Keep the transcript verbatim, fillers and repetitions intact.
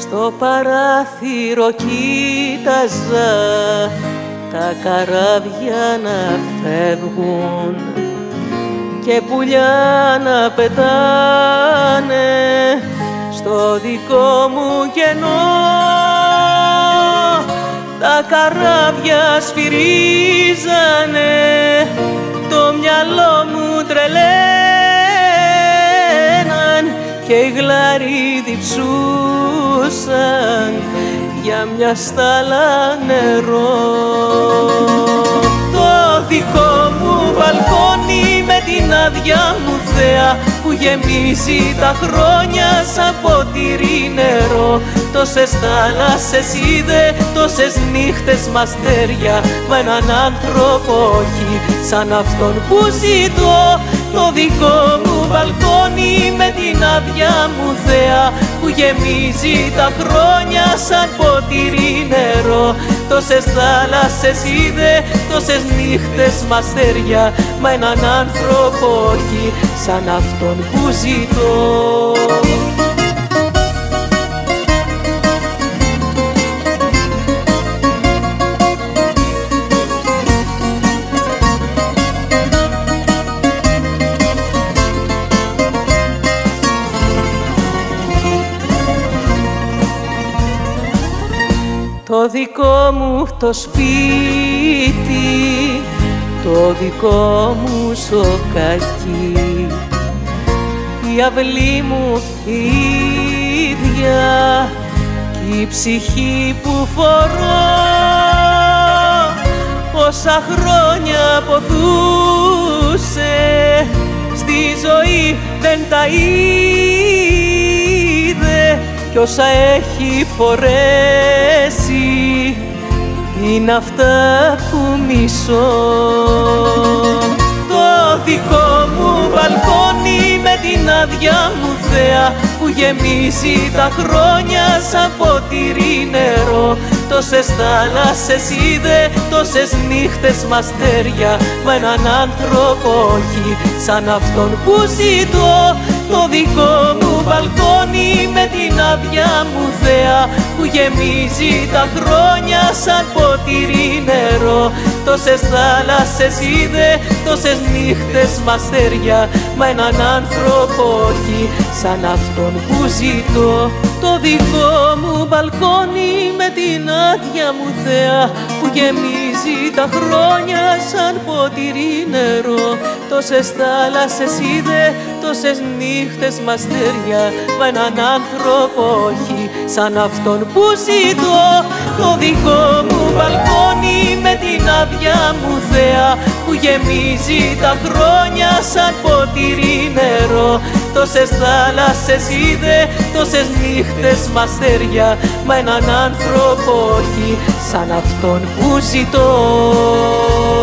Στο παράθυρο κοίταζα τα καράβια να φεύγουν και πουλιά να πετάνε στο δικό μου κενό. Τα καράβια σφυρίζανε, το μυαλό μου τρελαίναν και οι γλαρίδι ψούσαν για μια στάλα νερό. Το δικό μου μπαλκόνι με την άδεια μου θέα που γεμίζει τα χρόνια σαν ποτήρι νερό. Τόσες θάλασσες είδε, τόσες νύχτες μαστέρια, μα έναν άνθρωπο όχι σαν αυτόν που ζητώ. Το δικό μου μπαλκόνι με την άδεια μου θέα που γεμίζει τα χρόνια σαν ποτήρι νερό. Τόσες θάλασσες είδε, τόσες νύχτες μαστέρια, μα έναν άνθρωπο όχι σαν αυτόν που ζητώ. Το δικό μου το σπίτι, το δικό μου σοκάκι, η αυλή μου η ίδια κι η ψυχή που φορώ. Πόσα χρόνια ποθούσε, στη ζωή δεν τα είδε κι όσα έχει φορέσει είναι αυτά που μισώ. Το δικό μου μπαλκόνι με την άδεια μου θέα που γεμίζει τα χρόνια σαν ποτήρι νερό. Τόσες θάλασσες είδε, τόσες νύχτες μαστέρια, μα έναν άνθρωπο όχι σαν αυτόν που ζητώ. Το δικό μου μπαλκόνι με την άδεια μου θέα που γεμίζει τα χρόνια σαν ποτήρι νερό. Τόσες θάλασσες είδε, τόσες νύχτες μαστέρια, μα έναν άνθρωπο όχι σαν αυτόν που ζητώ. Το δικό μου μπαλκόνι με την άδεια μου θέα που γεμίζει τα χρόνια σαν ποτήρι νερό. Τόσες θάλασσες είδε, τόσες νύχτες μαστέρια, μα έναν άνθρωπο όχι σαν αυτόν που ζητώ. Το δικό μου μπαλκόνι με την άδεια μου θέα που γεμίζει τα χρόνια σαν ποτήρι νερό. Τόσες θάλασσες είδε, τόσες νύχτες μαστέρια, μα έναν άνθρωπο όχι σαν αυτόν που ζητώ.